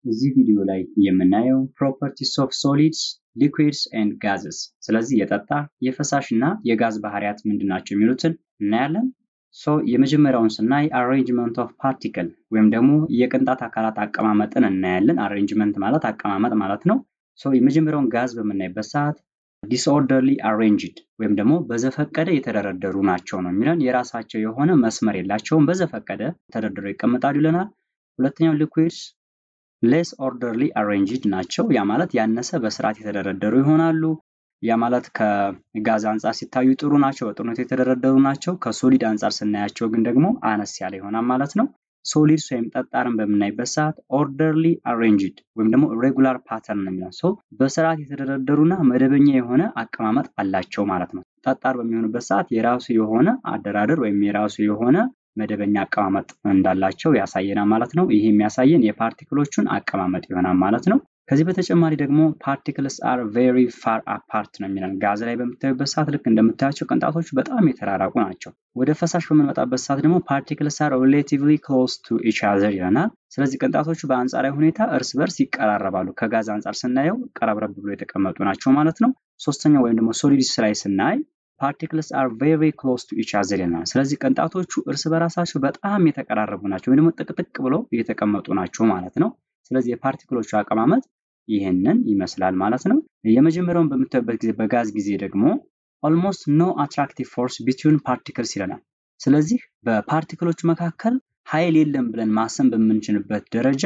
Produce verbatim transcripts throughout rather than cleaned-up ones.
እዚህ ቪዲዮ ላይ የምናየው properties of solids, liquids and gases ስለዚህ የጠጣር የፈሳሽና የጋዝ ባህሪያት ምንድናቸው የሚሉትን እናያለን። ሶ የመጀመሪያውን ስናይ arrangement of particle ወይም ደግሞ የቅንጣት አካላት አቀማመጥን እናያለን። arrangement ማለት አቀማመጥ ማለት ነው። ሶ የመጀመሪያውን ጋዝ በምናይበት ሰዓት disorderly arranged ወይም ደግሞ በዘፈቀደ የተደረደሩ ናቸው ነው የሚለን። የራሳቸው የሆነ መስመር የላቸውም፣ በዘፈቀደ ተደርድረው ይቀመጣሉ ይለናል። ሁለተኛው liquids less orderly arranged ናቸው። ያ ማለት ያነሰ በስርዓት የተደረደሩ ይሆናሉ። ያ ማለት ከጋዝ አንፃር ሲታዩ ጥሩ ናቸው፣ በጥሩነት የተደረደሩ ናቸው። ከሶሊድ አንፃር ስናያቸው ግን ደግሞ አነስ ያለ ይሆናል ማለት ነው። ሶሊድስ ወይም ጠጣርን በምናይበት ሰዓት orderly arranged ወይም ደግሞ regular pattern ነው የሚለው። ሶ በስርዓት የተደረደሩና መደበኛ የሆነ አቀማመጥ አላቸው ማለት ነው። ጠጣር በሚሆንበት ሰዓት የራሱ የሆነ አደራደር ወይም የራሱ የሆነ መደበኛ አቀማመጥ እንዳላቸው ያሳየናል ማለት ነው። ይሄ የሚያሳየን የፓርቲክሎቹን አቀማመጥ ይሆናል ማለት ነው። ከዚህ በተጨማሪ ደግሞ particles are very far apart ነው የሚለን። ጋዝ ላይ በምታዩበት ሰዓት ልክ እንደምታያቸው ቅንጣቶቹ በጣም የተራራቁ ናቸው። ወደ ፈሳሽ በምንመጣበት ሰዓት ደግሞ particles are relatively close to each other ይለናል። ስለዚህ ቅንጣቶቹ በአንጻራዊ ሁኔታ እርስ በርስ ይቀራረባሉ። ከጋዝ አንጻር ስናየው ቀረብረብ ብሎ የተቀመጡ ናቸው ማለት ነው። ሶስተኛው ወይም ደግሞ solids ላይ ስናይ particles are very close to each other ይለናል። ስለዚህ ቅንጣቶቹ እርስ በራሳቸው በጣም የተቀራረቡ ናቸው ወይም ደግሞ ጥቅጥቅ ብለው የተቀመጡ ናቸው ማለት ነው። ስለዚህ የፓርቲክሎቹ አቀማመጥ ይሄንን ይመስላል ማለት ነው። የመጀመሪያውን በምታዩበት ጊዜ በጋዝ ጊዜ ደግሞ almost no attractive force between particles ይለናል። ስለዚህ በፓርቲክሎቹ መካከል ኃይል የለም ብለን ማሰብ በምንችልበት ደረጃ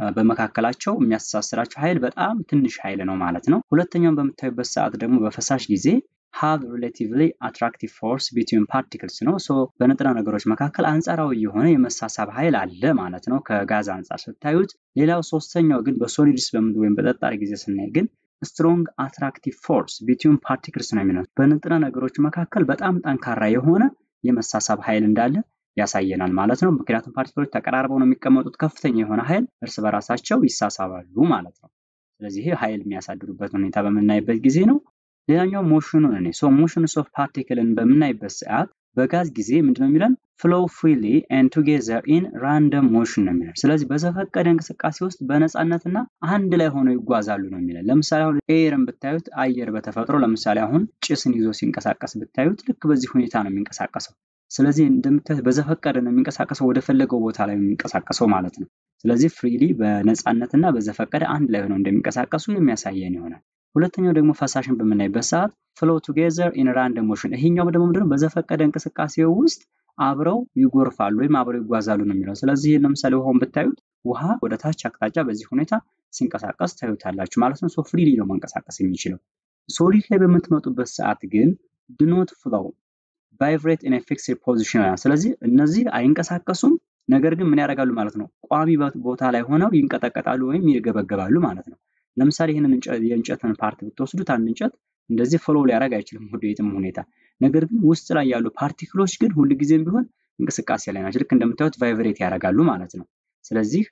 በመካከላቸው የሚያስተሳስራቸው ኃይል በጣም ትንሽ ኃይል ነው ማለት ነው። ሁለተኛውን በምታዩበት ሰዓት ደግሞ በፈሳሽ ጊዜ have relatively attractive force between particles ነው። ሶ በንጥረ ነገሮች መካከል አንጻራዊ የሆነ የመሳሳብ ኃይል አለ ማለት ነው ከጋዝ አንጻር ስታዩት። ሌላው ሶስተኛው ግን በሶሊድስ ወይም በጠጣር ጊዜ ስናይ ግን strong attractive force between particles ነው የሚለው። በንጥረ ነገሮች መካከል በጣም ጠንካራ የሆነ የመሳሳብ ኃይል እንዳለ ያሳየናል ማለት ነው። ምክንያቱም ፓርቲክሎች ተቀራርበው ነው የሚቀመጡት፣ ከፍተኛ የሆነ ኃይል እርስ በራሳቸው ይሳሳባሉ ማለት ነው። ስለዚህ ይሄ ኃይል የሚያሳድሩበት ሁኔታ በምናይበት ጊዜ ነው። ሌላኛው ሞሽኑን እኔ ሶ motions of particles በምናይበት ሰዓት በጋዝ ጊዜ ምንድነው የሚለን flow freely and together in random motion ነው የሚለን። ስለዚህ በዘፈቀደ እንቅስቃሴ ውስጥ በነፃነትና አንድ ላይ ሆነው ይጓዛሉ ነው የሚለን። ለምሳሌ አሁን ኤርን ብታዩት አየር በተፈጥሮ ለምሳሌ አሁን ጭስን ይዞ ሲንቀሳቀስ ብታዩት ልክ በዚህ ሁኔታ ነው የሚንቀሳቀሰው። ስለዚህ እንደምታዩት በዘፈቀደ ነው የሚንቀሳቀሰው፣ ወደ ፈለገው ቦታ ላይ የሚንቀሳቀሰው ማለት ነው። ስለዚህ ፍሪሊ በነፃነትና በዘፈቀደ አንድ ላይ ሆነው እንደሚንቀሳቀሱ የሚያሳየን ይሆናል። ሁለተኛው ደግሞ ፈሳሽን በምናይበት ሰዓት flow together in random motion ይሄኛው ደግሞ ምንድነው በዘፈቀደ እንቅስቃሴው ውስጥ አብረው ይጎርፋሉ ወይም አብረው ይጓዛሉ ነው የሚለው። ስለዚህ ለምሳሌ ውሃውን ብታዩት ውሃ ወደ ታች አቅጣጫ በዚህ ሁኔታ ሲንቀሳቀስ ታዩታላችሁ ማለት ነው። ሶ ፍሪሊ ነው መንቀሳቀስ የሚችለው። ሶሊድ ላይ በምትመጡበት ሰዓት ግን do not flow vibrate in a fixed position። ስለዚህ እነዚህ አይንቀሳቀሱም፣ ነገር ግን ምን ያደርጋሉ ማለት ነው ቋሚ ቦታ ላይ ሆነው ይንቀጠቀጣሉ ወይም ይርገበገባሉ ማለት ነው። ለምሳሌ ይሄንን የእንጨትን ፓርት ብትወስዱት አንድ እንጨት እንደዚህ ፍሎው ሊያደርግ አይችልም ወደ የትም ሁኔታ። ነገር ግን ውስጥ ላይ ያሉ ፓርቲክሎች ግን ሁሉ ጊዜም ቢሆን እንቅስቃሴ ላይ ናቸው። ልክ እንደምታዩት ቫይብሬት ያደርጋሉ ማለት ነው። ስለዚህ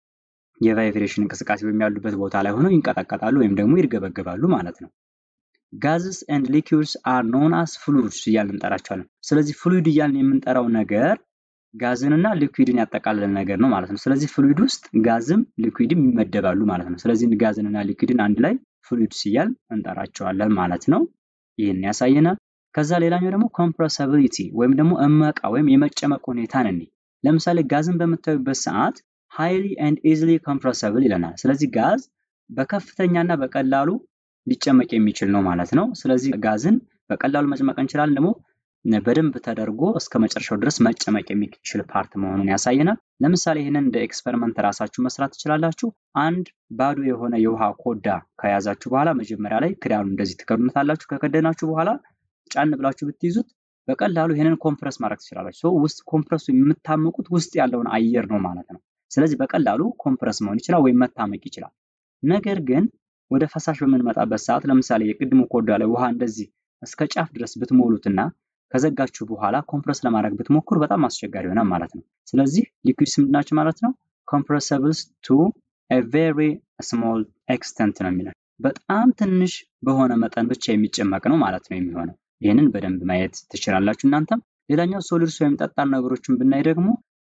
የቫይብሬሽን እንቅስቃሴ በሚያሉበት ቦታ ላይ ሆነው ይንቀጠቀጣሉ ወይም ደግሞ ይርገበገባሉ ማለት ነው። gases and liquids are known as fluids እያልን እንጠራቸዋለን። ስለዚህ ፍሉይድ እያልን የምንጠራው ነገር ጋዝንና ሊኩዊድን ያጠቃልል ነገር ነው ማለት ነው። ስለዚህ ፍሉይድ ውስጥ ጋዝም ሊኩዊድም ይመደባሉ ማለት ነው። ስለዚህ ጋዝንና ሊኩዊድን አንድ ላይ ፍሉይድስ እያልን እንጠራቸዋለን ማለት ነው። ይሄን ያሳየናል። ከዛ ሌላኛው ደግሞ compressibility ወይም ደግሞ እመቃ ወይም የመጨመቅ ሁኔታ ነን። ለምሳሌ ጋዝን በምታዩበት ሰዓት highly and easily compressible ይለናል። ስለዚህ ጋዝ በከፍተኛና በቀላሉ ሊጨመቅ የሚችል ነው ማለት ነው። ስለዚህ ጋዝን በቀላሉ መጨመቅ እንችላለን፣ ደግሞ በደንብ ተደርጎ እስከ መጨረሻው ድረስ መጨመቅ የሚችል ፓርት መሆኑን ያሳየናል። ለምሳሌ ይሄንን እንደ ኤክስፐሪመንት ራሳችሁ መስራት ትችላላችሁ። አንድ ባዶ የሆነ የውሃ ኮዳ ከያዛችሁ በኋላ መጀመሪያ ላይ ክዳኑ እንደዚህ ትከዱታላችሁ። ከከደናችሁ በኋላ ጫን ብላችሁ ብትይዙት በቀላሉ ይሄንን ኮምፕረስ ማድረግ ትችላላችሁ። ሶ ውስጥ ኮምፕረሱ የምታመቁት ውስጥ ያለውን አየር ነው ማለት ነው። ስለዚህ በቀላሉ ኮምፕረስ መሆን ይችላል ወይም መታመቅ ይችላል። ነገር ግን ወደ ፈሳሽ በምንመጣበት ሰዓት ለምሳሌ የቅድሙ ኮዳ ላይ ውሃ እንደዚህ እስከ ጫፍ ድረስ ብትሞሉትና ከዘጋችሁ በኋላ ኮምፕረስ ለማድረግ ብትሞክሩ በጣም አስቸጋሪ ይሆናል ማለት ነው። ስለዚህ ሊኩዊድስ ምንድናቸው ማለት ነው compressibles to a very small extent ነው የሚለው። በጣም ትንሽ በሆነ መጠን ብቻ የሚጨመቅ ነው ማለት ነው የሚሆነው። ይሄንን በደንብ ማየት ትችላላችሁ እናንተም። ሌላኛው ሶሊድስ ወይም ጠጣር ነገሮችን ብናይ ደግሞ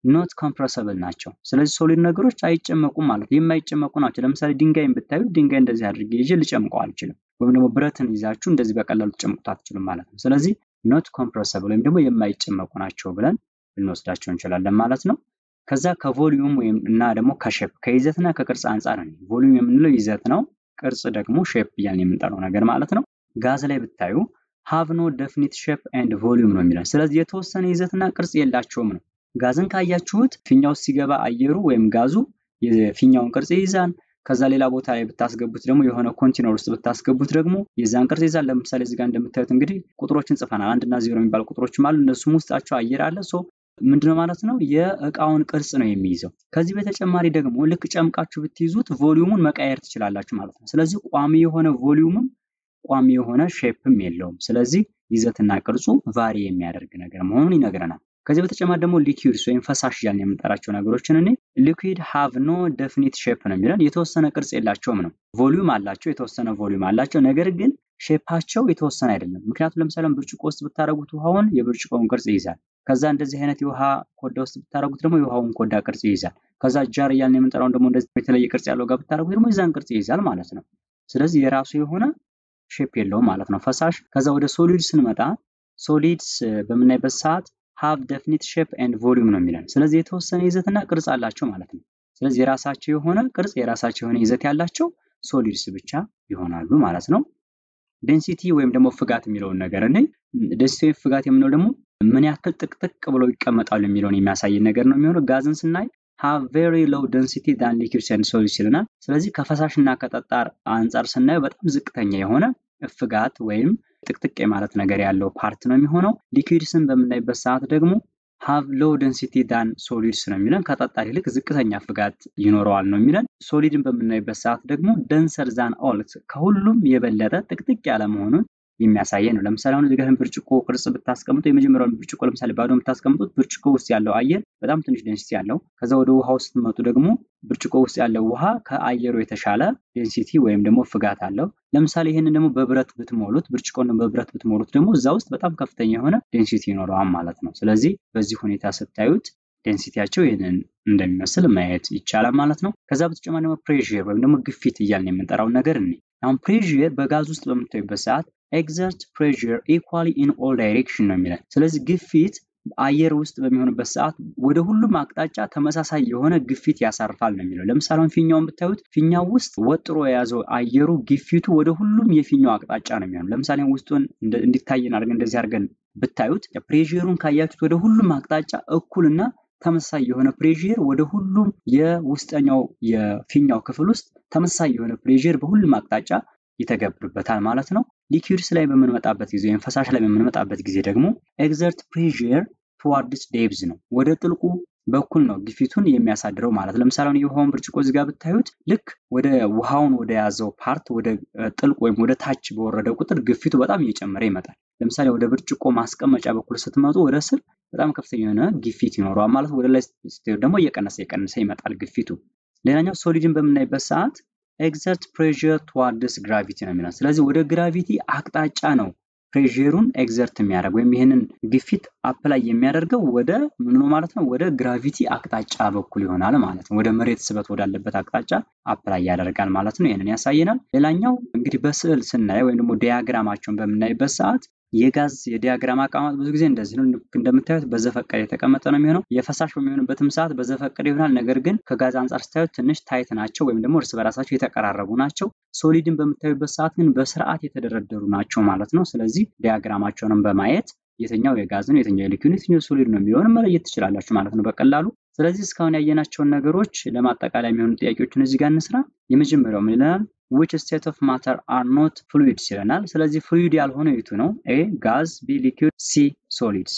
not compressible ናቸው ስለዚህ ሶሊድ ነገሮች አይጨመቁም ማለት የማይጨመቁ ናቸው ለምሳሌ ድንጋይን ብታዩ ድንጋይ እንደዚህ አድርጌ ይዤ ልጨምቀው አልችልም ወይም ደግሞ ብረትን ይዛችሁ እንደዚህ በቀላሉ ልጨምቁት አትችሉም ማለት ነው ስለዚህ not compressible ወይም ደግሞ የማይጨመቁ ናቸው ብለን ልንወስዳቸው እንችላለን ማለት ነው ከዛ ከቮሊዩም ወይም እና ደግሞ ከሼፕ ከይዘትና ከቅርጽ አንፃር ነው ቮሊዩም የምንለው ይዘት ነው ቅርጽ ደግሞ ሼፕ እያልን የምንጠራው ነገር ማለት ነው ጋዝ ላይ ብታዩ have no definite shape and volume ነው የሚለው ስለዚህ የተወሰነ ይዘትና ቅርጽ የላቸውም ነው ጋዝን ካያችሁት ፊኛው ሲገባ አየሩ ወይም ጋዙ የፊኛውን ቅርጽ ይይዛል ከዛ ሌላ ቦታ ላይ ብታስገቡት ደግሞ የሆነ ኮንቴነር ውስጥ ብታስገቡት ደግሞ የዛን ቅርጽ ይይዛል ለምሳሌ እዚህ ጋር እንደምታዩት እንግዲህ ቁጥሮችን ጽፈናል አንድ እና ዜሮ የሚባል ቁጥሮችም አሉ እነሱም ውስጣቸው አየር አለ ሶ ምንድነው ማለት ነው የእቃውን ቅርጽ ነው የሚይዘው ከዚህ በተጨማሪ ደግሞ ልክ ጨምቃችሁ ብትይዙት ቮሊዩሙን መቀየር ትችላላችሁ ማለት ነው ስለዚህ ቋሚ የሆነ ቮሊዩምም ቋሚ የሆነ ሼፕም የለውም ስለዚህ ይዘትና ቅርጹ ቫሪ የሚያደርግ ነገር መሆኑን ይነግረናል ከዚህ በተጨማሪ ደግሞ ሊኩዊድስ ወይም ፈሳሽ ያልን የምንጠራቸው ነገሮችን እኔ liquid have no definite shape ነው የሚለን የተወሰነ ቅርጽ የላቸውም ነው ቮሊዩም አላቸው የተወሰነ ቮሊዩም አላቸው ነገር ግን ሼፓቸው የተወሰነ አይደለም ምክንያቱም ለምሳሌ ብርጭቆ ውስጥ ብታረጉት ውሃውን የብርጭቆውን ቅርጽ ይይዛል ከዛ እንደዚህ አይነት የውሃ ኮዳ ውስጥ ብታረጉት ደግሞ የውሃውን ኮዳ ቅርጽ ይይዛል ከዛ ጃር ያልን የምንጠራው ደግሞ እንደዚህ የተለየ ቅርጽ ያለው ጋር ብታረጉት ደግሞ የዛን ቅርጽ ይይዛል ማለት ነው ስለዚህ የራሱ የሆነ ሼፕ የለውም ማለት ነው ፈሳሽ ከዛ ወደ ሶሊድስ ስንመጣ ሶሊድስ በመናይበት ሰዓት have definite shape and volume ነው የሚለን ስለዚህ የተወሰነ ይዘትና ቅርጽ አላቸው ማለት ነው ስለዚህ የራሳቸው የሆነ ቅርጽ የራሳቸው የሆነ ይዘት ያላቸው ሶሊድስ ብቻ ይሆናሉ ማለት ነው density ወይም ደግሞ ፍጋት የሚለውን ነገር እንዴ density ወይም ፍጋት የምንለው ደግሞ ምን ያክል ጥቅጥቅ ብለው ይቀመጣሉ የሚለውን የሚያሳይ ነገር ነው የሚሆነው ጋዝን ስናይ have very low density than liquids and solids ይለናል ስለዚህ ከፈሳሽና ከጠጣር አንፃር ስናየው በጣም ዝቅተኛ የሆነ ፍጋት ወይም ጥቅጥቅ ማለት ነገር ያለው ፓርት ነው የሚሆነው ሊኩዊድስን በመናይበት ሰዓት ደግሞ have low density than solids ነው የሚለን ከጠጣር ይልቅ ዝቅተኛ ፍጋት ይኖረዋል ነው የሚለን ሶሊድን በመናይበት ሰዓት ደግሞ denser than all ከሁሉም የበለጠ ጥቅጥቅ ያለ መሆኑን የሚያሳየን ነው ለምሳሌ አሁን እዚህ ጋር ብርጭቆ ቅርጽ ብታስቀምጡ የመጀመሪያውን ብርጭቆ ለምሳሌ ባዶ ብታስቀምጡት ብርጭቆ ውስጥ ያለው አየር በጣም ትንሽ ዴንሲቲ ያለው ከዛ ወደ ውሃው ውስጥ መጡ ደግሞ ብርጭቆ ውስጥ ያለው ውሃ ከአየሩ የተሻለ ዴንሲቲ ወይም ደግሞ ፍጋት አለው ለምሳሌ ይሄንን ደግሞ በብረት ብትሞሉት ብርጭቆን በብረት ብትሞሉት ደግሞ እዛ ውስጥ በጣም ከፍተኛ የሆነ ዴንሲቲ ይኖረዋል ማለት ነው ስለዚህ በዚህ ሁኔታ ስታዩት ዴንሲቲያቸው ይሄንን እንደሚመስል ማየት ይቻላል ማለት ነው ከዛ በተጨማሪ ደግሞ ፕሬሸር ወይም ደግሞ ግፊት እያልን የምንጠራው ነገር ነው አሁን ፕሬሸር በጋዝ ውስጥ በምታዩበት ሰዓት exert pressure equally in all direction ነው የሚለው ስለዚህ ግፊት አየር ውስጥ በሚሆንበት ሰዓት ወደ ሁሉም አቅጣጫ ተመሳሳይ የሆነ ግፊት ያሳርፋል ነው የሚለው ለምሳሌ አሁን ፊኛውን ብታዩት ፊኛው ውስጥ ወጥሮ የያዘው አየሩ ግፊቱ ወደ ሁሉም የፊኛው አቅጣጫ ነው የሚሆነው ለምሳሌ ውስጡን እንዲታየን አድርገን እንደዚህ አድርገን ብታዩት ፕሬሸሩን ካያችሁት ወደ ሁሉም አቅጣጫ እኩልና ተመሳሳይ የሆነ ፕሬሸር ወደ ሁሉም የውስጠኛው የፊኛው ክፍል ውስጥ ተመሳሳይ የሆነ ፕሬሸር በሁሉም አቅጣጫ ይተገብርበታል ማለት ነው ሊኩዊድስ ላይ በመንመጣበት ጊዜ ወይም ፈሳሽ ላይ በመንመጣበት ጊዜ ደግሞ exert pressure towards depth ነው ወደ ጥልቁ በኩል ነው ግፊቱን የሚያሳድረው ማለት ለምሳሌ አሁን የውሃውን ብርጭቆ እዚህ ጋር ብታዩት ልክ ወደ ውሃውን ወደ ያዘው ፓርት ወደ ጥልቁ ወይም ወደ ታች በወረደ ቁጥር ግፊቱ በጣም እየጨመረ ይመጣል ለምሳሌ ወደ ብርጭቆ ማስቀመጫ በኩል ስትመጡ ወደ ስር በጣም ከፍተኛ የሆነ ግፊት ይኖረዋል ማለት ወደ ላይ ስትሄዱ ደግሞ እየቀነሰ እየቀነሰ ይመጣል ግፊቱ ሌላኛው ሶሊድን በመናይበት ሰዓት exert pressure towards gravity ነው የሚለው ስለዚህ ወደ ግራቪቲ አቅጣጫ ነው ፕሬሸሩን ኤግዘርት የሚያደርግ ወይም ይሄንን ግፊት አፕላይ የሚያደርገው ወደ ምን ነው ማለት ነው ወደ ግራቪቲ አቅጣጫ በኩል ይሆናል ማለት ነው ወደ መሬት ስበት ወዳለበት አቅጣጫ አፕላይ ያደርጋል ማለት ነው ይሄንን ያሳየናል ሌላኛው እንግዲህ በስዕል ስናይ ወይም ደግሞ ዲያግራማቸውን በመናይበት ሰዓት የጋዝ የዲያግራም አቀማመጥ ብዙ ጊዜ እንደዚህ ነው እንደምታዩት በዘፈቀደ የተቀመጠ ነው የሚሆነው የፈሳሽ በሚሆንበትም ሰዓት በዘፈቀደ ይሆናል ነገር ግን ከጋዝ አንፃር ስታዩት ትንሽ ታይት ናቸው ወይም ደግሞ እርስ በራሳቸው የተቀራረቡ ናቸው ሶሊድን በመታዩበት ሰዓት ግን በስርዓት የተደረደሩ ናቸው ማለት ነው ስለዚህ ዲያግራማቸውንም በማየት የትኛው የጋዝ ነው የትኛው የሊኩዊድ የትኛው ሶሊድ ነው የሚሆነው መለየት ትችላላችሁ ማለት ነው በቀላሉ ስለዚህ እስካሁን ያየናቸው ነገሮች ለማጠቃለያ የሚሆኑ ጥያቄዎችን እዚህ ጋር እንስራ የመጀመሪያው ምን ይላል which state of matter are not fluids ይለናል ስለዚህ ፍሉይድ ያልሆነው የቱ ነው a gas b liquid c solids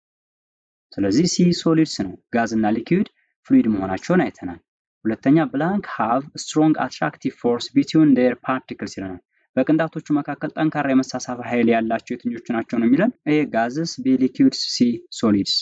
ስለዚህ c solids ነው ጋዝ እና ሊኩዊድ ፍሉይድ መሆናቸውን አይተናል ሁለተኛ blank have strong attractive force between their particles ይለናል በቅንጣቶቹ መካከል ጠንካራ የመሳሳብ ኃይል ያላቸው የትኞቹ ናቸው ነው የሚለን a gases b liquids c solids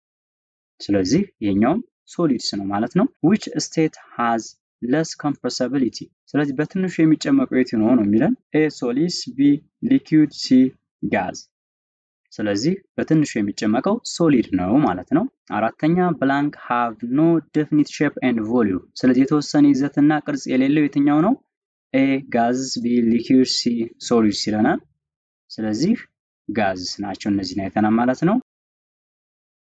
ስለዚህ ይሄኛው solids ነው ማለት ነው which state has less compressibility ስለዚህ በትንሹ የሚጨመቀው የት ነው ነው የሚለን a solids b liquid c gas ስለዚህ በትንሹ የሚጨመቀው ሶሊድ ነው ማለት ነው። አራተኛ blank have no definite shape and volume። ስለዚህ የተወሰነ ይዘትና ቅርጽ የሌለው የትኛው ነው? A ጋዝ፣ B liquid፣ C solid ይለናል። ስለዚህ ጋዝ ናቸው እነዚህን አይተናል ማለት ነው።